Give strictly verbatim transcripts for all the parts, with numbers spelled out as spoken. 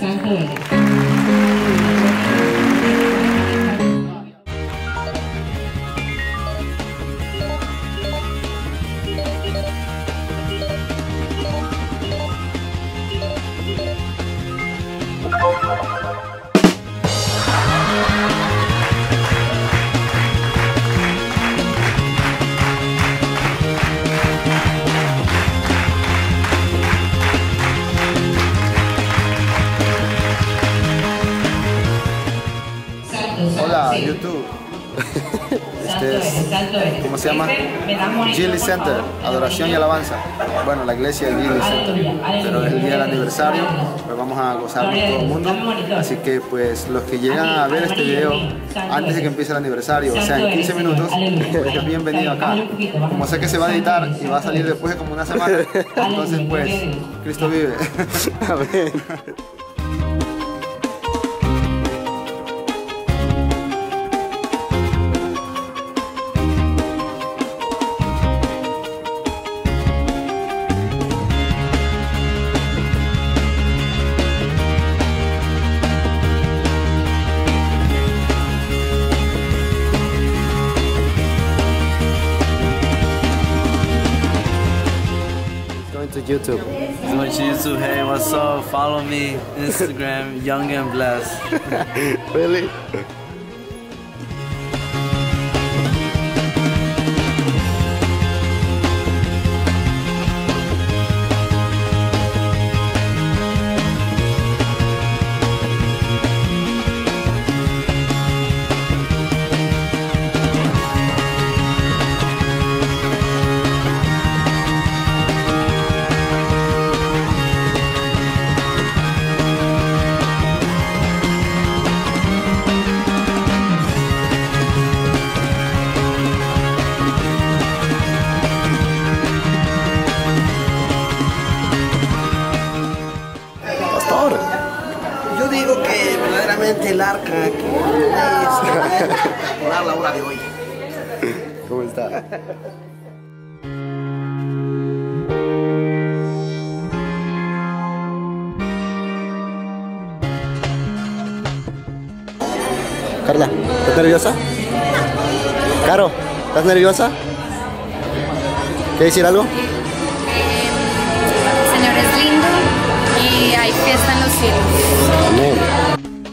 santo eres. Hola, YouTube. Este es, ¿cómo se llama? Gilly Center, Adoración y Alabanza. Bueno, la iglesia es Gilly Center, pero es el día del aniversario, pues vamos a gozarnos todo el mundo. Así que pues los que llegan a ver este video antes de que empiece el aniversario, o sea en quince minutos, pues es bienvenido acá. Como sé que se va a editar y va a salir después de como una semana, entonces pues Cristo vive. Amén. To YouTube. Going to YouTube. Hey, what's up? Follow me Instagram, Young and Blessed. Really? Yo digo que verdaderamente el arca que es por la hora de hoy. ¿Cómo está? Carla, ¿estás nerviosa? Caro, ¿estás nerviosa? ¿Quieres decir algo? El Señor es lindo y hay fiesta en los cielos. Amén.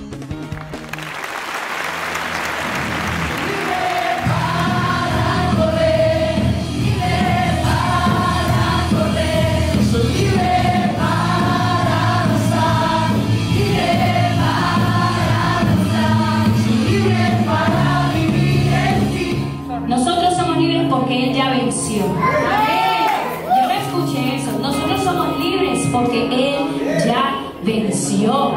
Nosotros somos libres porque Él ya venció. Yo no escuché eso. Nosotros somos libres porque Él ya venció.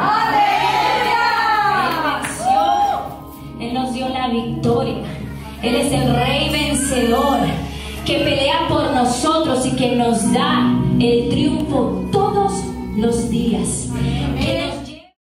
Él venció. Él nos dio la victoria. Él es el Rey vencedor que pelea por nosotros y que nos da el triunfo todos los días. Que nos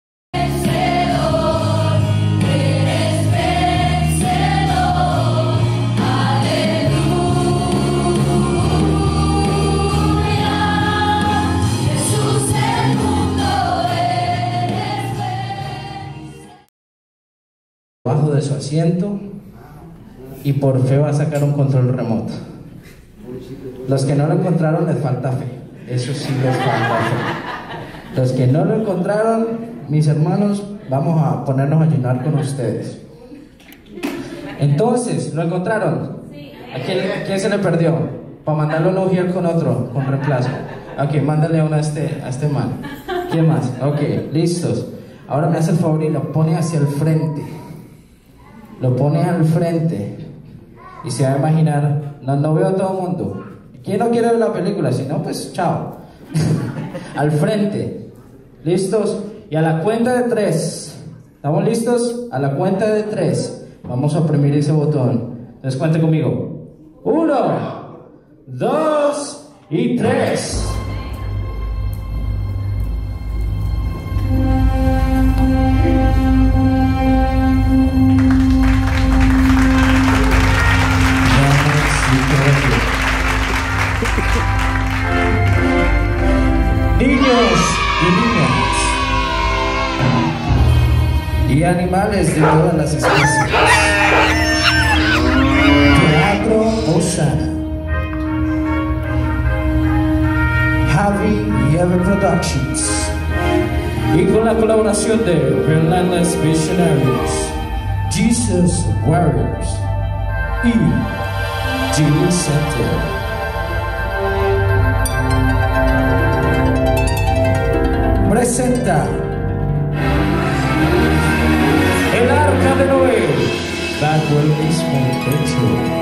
debajo de su asiento y por fe va a sacar un control remoto. Los que no lo encontraron les falta fe, eso sí les falta fe. Los que no lo encontraron, mis hermanos, vamos a ponernos a ayunar con ustedes. Entonces, ¿lo encontraron? ¿A quién, a quién se le perdió? Para mandarlo a Ujiel con otro, con reemplazo. Ok, mándale uno a este, a este man. ¿Quién más? Ok, listos. Ahora me hace el favor y lo pone hacia el frente. Lo pone al frente. Y se va a imaginar, no, no veo a todo el mundo. ¿Quién no quiere ver la película? Si no, pues chao. Al frente. ¿Listos? Y a la cuenta de tres. ¿Estamos listos? A la cuenta de tres. Vamos a oprimir ese botón. Entonces cuente conmigo. Uno, dos y tres. Niños y niñas, animales de todas las especies. Teatro Osana, Javi y Eve Productions, y con la colaboración de Relentless Visionaries, Jesus Warriors y Gilly Center. Presenta El Arca de Noé bajo el mismo techo.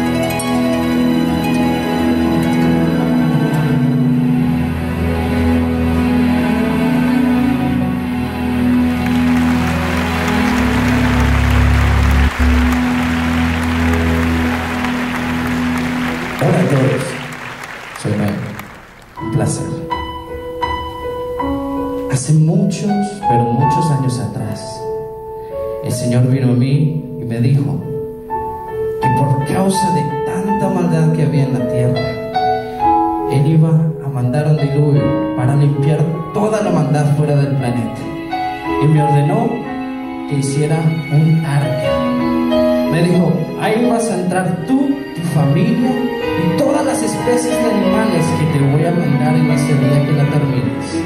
Hola a todos, soy Noé, un placer. Hace muchos, pero muchos años atrás, el Señor vino a mí y me dijo que por causa de tanta maldad que había en la tierra, Él iba a mandar un diluvio para limpiar toda la maldad fuera del planeta. Y me ordenó que hiciera un arca. Me dijo, ahí vas a entrar tú, tu familia y todas las especies de animales que te voy a mandar en la día que la termines.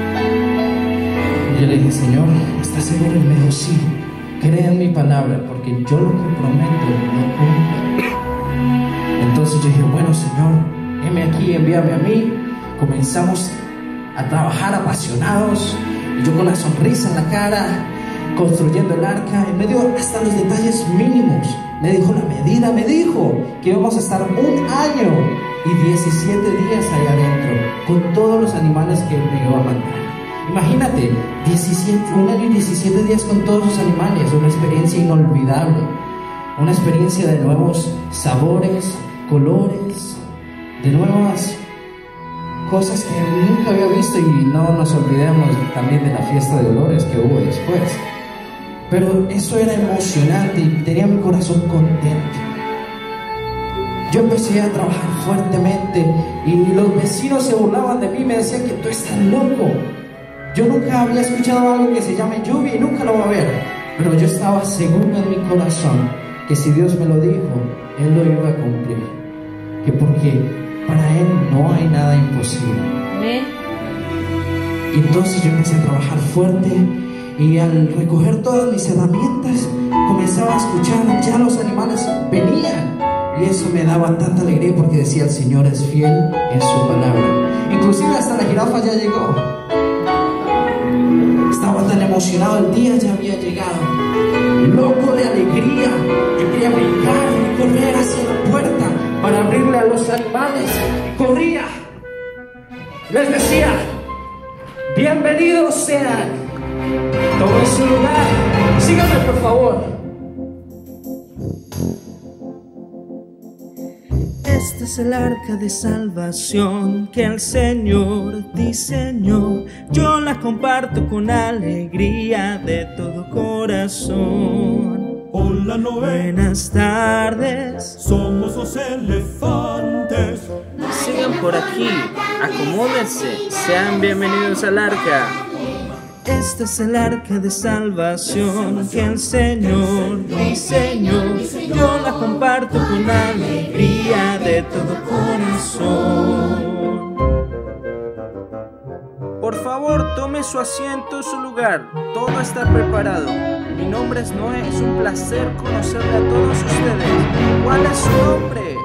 Y yo le dije, Señor, ¿estás seguro? Y me dijo, sí, cree en mi palabra, porque yo lo que prometo lo cumplo. Entonces yo dije, bueno, Señor, heme aquí, envíame a mí. Comenzamos a trabajar apasionados, y yo con la sonrisa en la cara, construyendo el arca, y me dio hasta los detalles mínimos. Me dijo la medida, me dijo que íbamos a estar un año y diecisiete días allá adentro, con todos los animales que Él me iba a mandar. Imagínate, diecisiete, un año y diecisiete días con todos los animales, una experiencia inolvidable, una experiencia de nuevos sabores, colores, de nuevas cosas que nunca había visto. Y no nos olvidemos también de la fiesta de olores que hubo después. Pero eso era emocionante y tenía mi corazón contento. Yo empecé a trabajar fuertemente y los vecinos se burlaban de mí, me decían que tú estás loco. Yo nunca había escuchado algo que se llame lluvia y nunca lo va a ver. Pero yo estaba seguro en mi corazón que si Dios me lo dijo, Él lo iba a cumplir. Que porque para Él no hay nada imposible. Amén. Y entonces yo empecé a trabajar fuerte y al recoger todas mis herramientas comenzaba a escuchar, ya los animales venían. Y eso me daba tanta alegría porque decía, el Señor es fiel en su palabra. Inclusive hasta la jirafa ya llegó. Estaba tan emocionado, el día ya había llegado, loco de alegría. Yo quería brincar y correr hacia la puerta para abrirle a los animales. Corría, les decía, bienvenidos sean, tomen su lugar, síganme por favor. Este es el arca de salvación que el Señor diseñó. Yo la comparto con alegría de todo corazón. Hola Noé, buenas tardes. Somos los elefantes. Sigan por aquí, acomódense, sean bienvenidos al arca. Este es el arca de salvación que el Señor diseñó. Yo la comparto con alegría de todo corazón. Por favor, tome su asiento en su lugar. Todo está preparado. Mi nombre es Noé. Es un placer conocerle a todos ustedes. ¿Cuál es su nombre?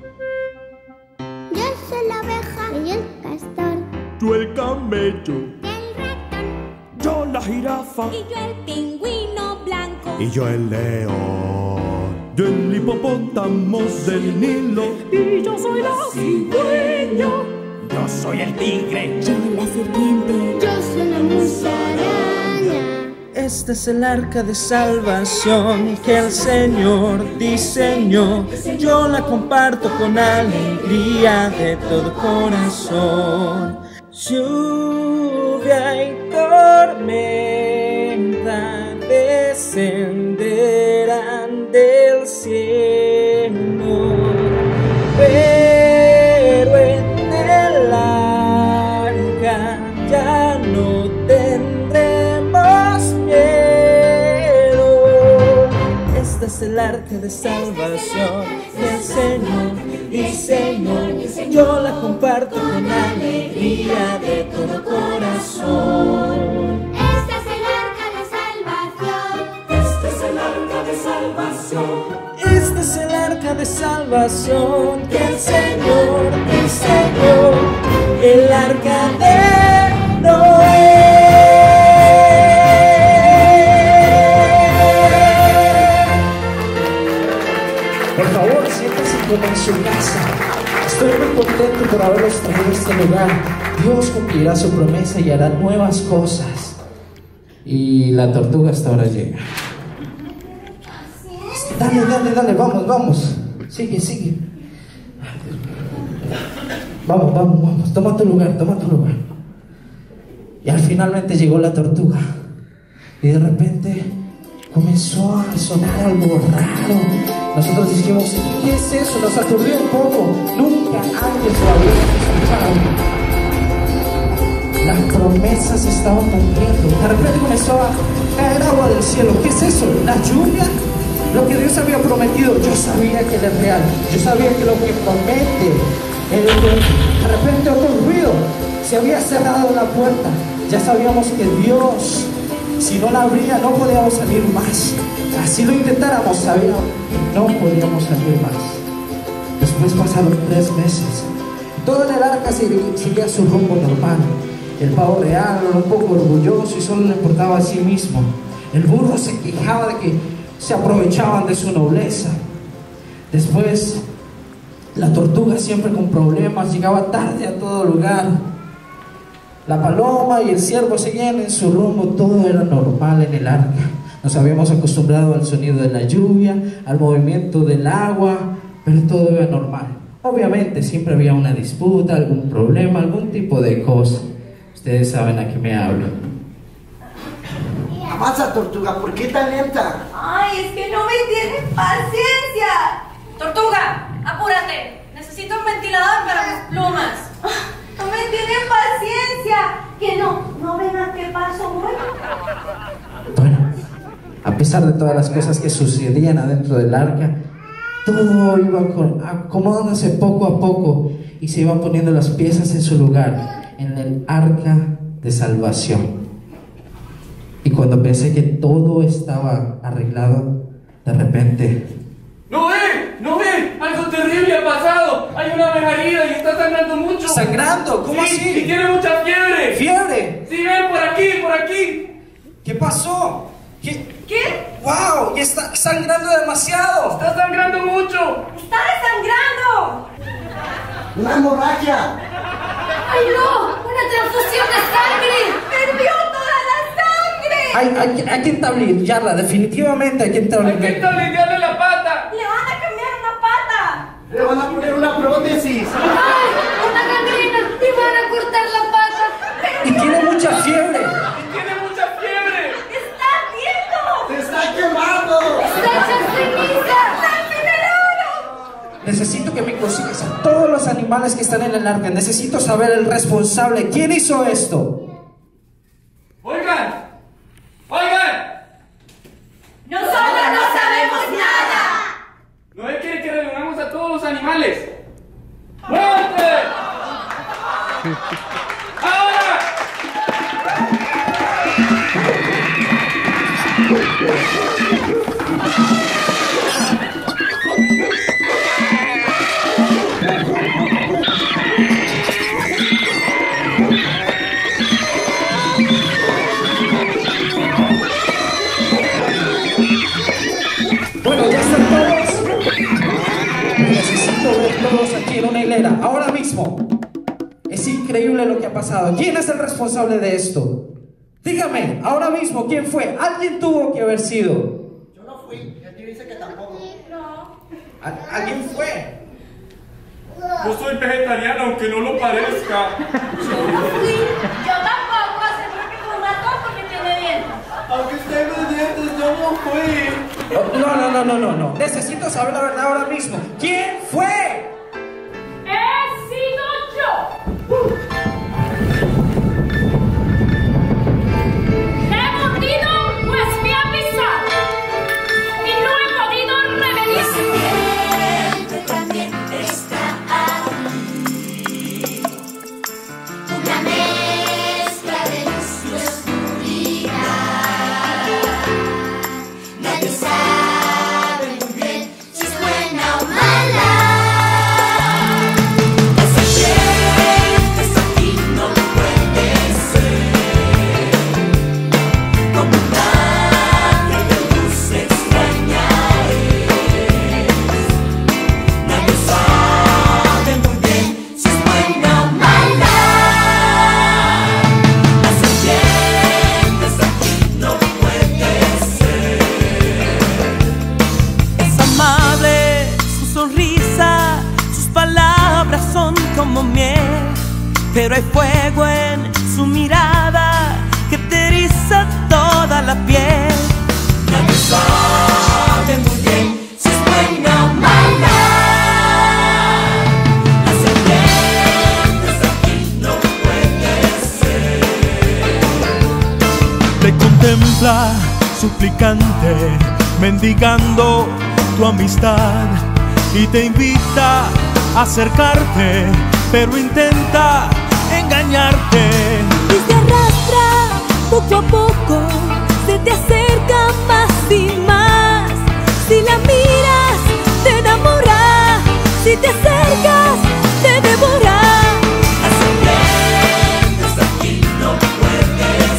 Yo soy la oveja y el castor. Tú el camello, yo la jirafa Y yo el pingüino blanco. y yo el león. Yo el hipopótamo del Nilo y yo soy la cigüeña. Yo soy el tigre. Yo la serpiente. Yo soy la musaraña. Este es el arca de salvación que el Señor diseñó. Yo la comparto con alegría de todo corazón. Lluvia y tormenta descenderán del cielo, pero en el arca ya no tendremos miedo. es el arca de salvación que el Señor diseñó. Yo la comparto con alegría de todo corazón. Este es el arca de salvación. Este es el arca de salvación. Este es el arca de salvación que el Señor diseñó. El arca de Noé. Por favor, siéntense como en su casa. Estoy muy contento por haberlos traído a este lugar. Dios cumplirá su promesa y hará nuevas cosas. Y la tortuga hasta ahora llega. Dale, dale, dale, vamos, vamos. Sigue, sigue. Vamos, vamos, vamos. Toma tu lugar, toma tu lugar. Y al finalmente llegó la tortuga. Y de repente comenzó a sonar algo raro. Nosotros dijimos, ¿qué es eso? Nos aturdió un poco. Nunca antes lo habíamos escuchado. Las promesas se estaban cumpliendo. De repente comenzó a caer agua del cielo. ¿Qué es eso? ¿La lluvia? Lo que Dios había prometido, yo sabía que era real. Yo sabía que lo que promete era real. De repente otro ruido. Se había cerrado la puerta. Ya sabíamos que Dios, si no la abría, no podíamos salir más. Así lo intentáramos, sabíamos que no podíamos salir más. Después pasaron tres meses. Todo en el arca seguía su rumbo normal. El pavo real era un poco orgulloso y solo le importaba a sí mismo. El burro se quejaba de que se aprovechaban de su nobleza. Después, la tortuga siempre con problemas, llegaba tarde a todo lugar. La paloma y el ciervo seguían en su rumbo, todo era normal en el arca. Nos habíamos acostumbrado al sonido de la lluvia, al movimiento del agua, pero todo era normal. Obviamente siempre había una disputa, algún problema, algún tipo de cosa. Ustedes saben a qué me hablo. Avanza, tortuga, ¿por qué tan lenta? Ay, es que no me tienes paciencia. Tortuga, apúrate. Necesito un ventilador para mis plumas. No me tienes paciencia. Que no, no ven a qué paso voy. Bueno, a pesar de todas las cosas que sucedían adentro del arca, todo iba acomodándose poco a poco y se iban poniendo las piezas en su lugar en el arca de salvación. Y cuando pensé que todo estaba arreglado, de repente... ¡Noé! ¡Noé! ¡Algo terrible ha pasado! ¡Hay una abeja herida y está sangrando mucho! ¿Sangrando? ¿Cómo sí, así? ¡Y tiene mucha fiebre! ¿Fiebre? ¡Sí, ven! ¡Por aquí! ¡Por aquí! ¿Qué pasó? ¿Qué? ¿Qué? ¡Wow! ¡Ya está sangrando demasiado! ¡Está sangrando mucho! ¡Está desangrando! ¡Una hemorragia! ¡Ay, no! ¡Una transfusión de sangre! ¡Perdió toda la sangre! Hay, hay, hay que entablillarla, definitivamente hay que entablillarla. ¡Hay que entablillarle la pata! ¡Le van a cambiar una pata! ¡Le van a poner una prótesis! ¡Ay! ¡Una gangrena! ¡Y van a cortar la pata! Y tiene mucha fiebre. ¡Y tiene mucha fiebre! ¡Está ardiendo! ¡Se está quemando! ¡Está hecha ceniza! ¡Sáquenme el oro! Necesito que me consigas a todos los animales que están en el arca. Necesito saber el responsable. ¿Quién hizo esto? ¡Oigan! ¡Oigan! ¡Nosotros no sabemos nada! Noé quiere que reunamos a todos los animales. ¡Muévete! ¡Ahora! Bueno, ya están todos. Necesito ver todos aquí en una hilera, ahora mismo. Es increíble lo que ha pasado. ¿Quién es el responsable de esto? Dígame, ahora mismo, ¿quién fue? Alguien tuvo que haber sido. Yo no fui, el tío dice que tampoco. ¿Al- ¿Alguien fue? Yo soy vegetariano, aunque no lo parezca. Yo no fui. Yo tampoco. Seguro que fue un ratón porque tiene dientes. Aunque tengo dientes, yo no fui. No, no, no, no, no, no. Necesito saber la verdad ahora mismo. ¿Quién fue? He sido yo. He mordido, pues me ha pisado. Y no he podido pero hay fuego en su mirada que te eriza toda la piel. Nadie sabe muy bien si es buena o mala. Las serpientes aquí no pueden ser. Te contempla suplicante, mendigando tu amistad, y te invita a acercarte, pero intenta engañarte. Y se arrastra poco a poco, se te acerca más y más. Si la miras, te enamora, si te acercas, te devora. Las serpientes aquí no pueden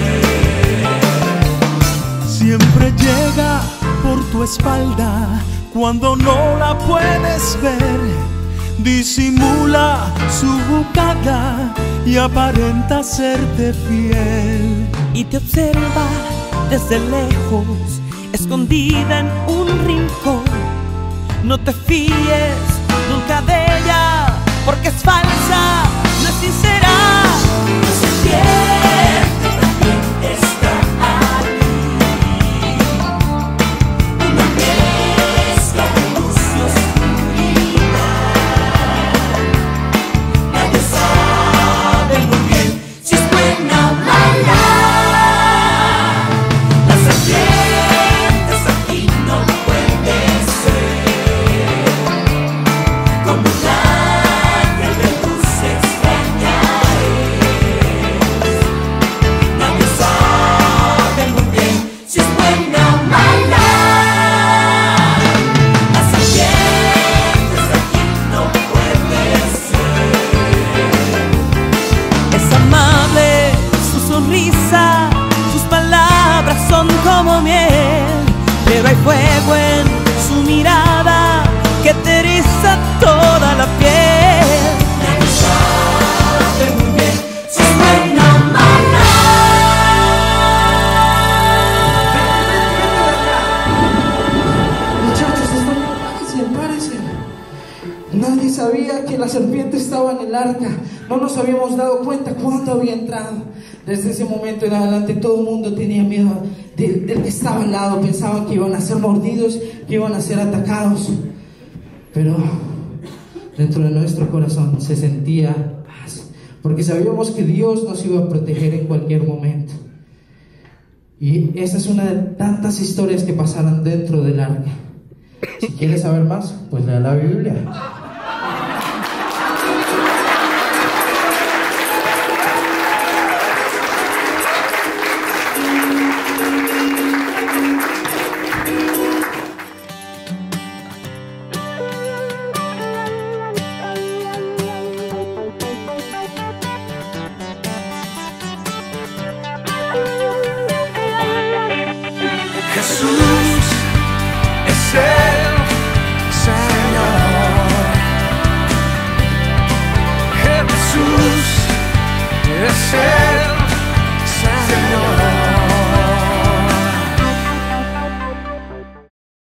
ser. Siempre llega por tu espalda cuando no la puedes ver. Disimula su bucada y aparenta serte fiel. Y te observa desde lejos, escondida en un rincón. No te fíes nunca de ella, porque es falsa, no es sincera. La serpiente también está aquí, una mezcla de luz y oscuridad. Nadie sabe muy bien si es buena o mala. Las serpientes aquí no pueden ser, como un ángel de luz extraña es. Nadie sabe muy bien si es buena o mala. Las serpientes aquí no pueden ser. Es amable su sonrisa, sus palabras son como miel, pero hay fuego en su mirada que te eriza toda la piel. Nadie sabe muy bien si es buena o mala. Muchachos, párense, párense. Nadie sabía que la serpiente estaba en el arca. No nos habíamos dado cuenta cuándo había entrado. Desde ese momento en adelante todo el mundo tenía miedo del, del que estaba al lado. Pensaban que iban a ser mordidos, que iban a ser atacados. Pero dentro de nuestro corazón se sentía paz, porque sabíamos que Dios nos iba a proteger en cualquier momento. Y esa es una de tantas historias que pasaron dentro del arca. Si quieres saber más, pues lea la Biblia.